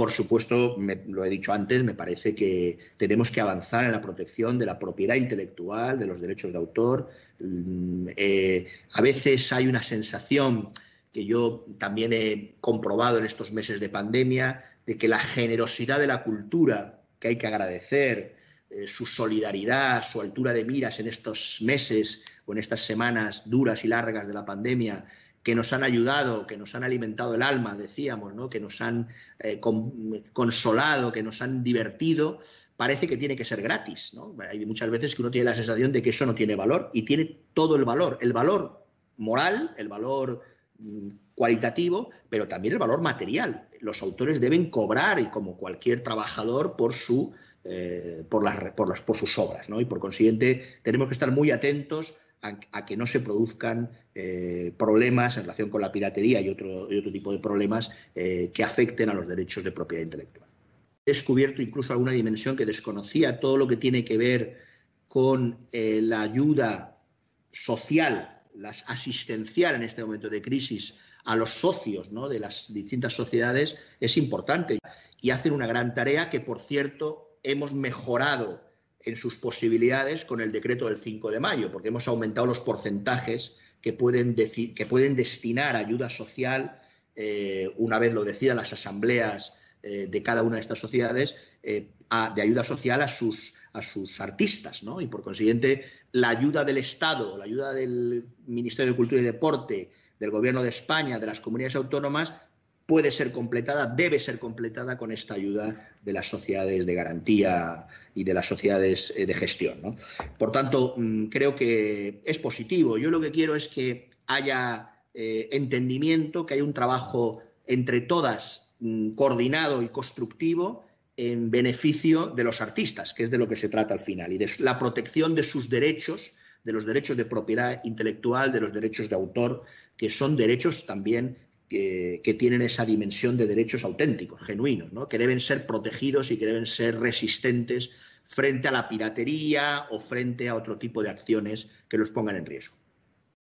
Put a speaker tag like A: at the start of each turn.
A: Por supuesto, lo he dicho antes, me parece que tenemos que avanzar en la protección de la propiedad intelectual, de los derechos de autor. A veces hay una sensación que yo también he comprobado en estos meses de pandemia, de que la generosidad de la cultura, que hay que agradecer, su solidaridad, su altura de miras en estos meses o en estas semanas duras y largas de la pandemia, que nos han ayudado, que nos han alimentado el alma, decíamos, ¿no? Que nos han consolado, que nos han divertido, parece que tiene que ser gratis, ¿no? Hay muchas veces que uno tiene la sensación de que eso no tiene valor, y tiene todo el valor moral, el valor cualitativo, pero también el valor material. Los autores deben cobrar, y como cualquier trabajador, por sus obras, ¿no? Y por consiguiente tenemos que estar muy atentos a que no se produzcan problemas en relación con la piratería y otro tipo de problemas que afecten a los derechos de propiedad intelectual. He descubierto incluso alguna dimensión que desconocía, todo lo que tiene que ver con la ayuda social, asistencial en este momento de crisis a los socios, ¿no?, de las distintas sociedades, es importante, y hacen una gran tarea que, por cierto, hemos mejorado en sus posibilidades con el decreto del 5 de mayo, porque hemos aumentado los porcentajes que pueden destinar ayuda social, una vez lo decidan las asambleas de cada una de estas sociedades, de ayuda social a sus artistas, ¿no? Y por consiguiente la ayuda del Estado, la ayuda del Ministerio de Cultura y Deporte, del Gobierno de España, de las comunidades autónomas, puede ser completada, debe ser completada con esta ayuda de las sociedades de garantía y de las sociedades de gestión, ¿no? Por tanto, creo que es positivo. Yo lo que quiero es que haya entendimiento, que haya un trabajo entre todas coordinado y constructivo en beneficio de los artistas, que es de lo que se trata al final, y de la protección de sus derechos, de los derechos de propiedad intelectual, de los derechos de autor, que son derechos también que tienen esa dimensión de derechos auténticos, genuinos, ¿no?, que deben ser protegidos y que deben ser resistentes frente a la piratería o frente a otro tipo de acciones que los pongan en riesgo.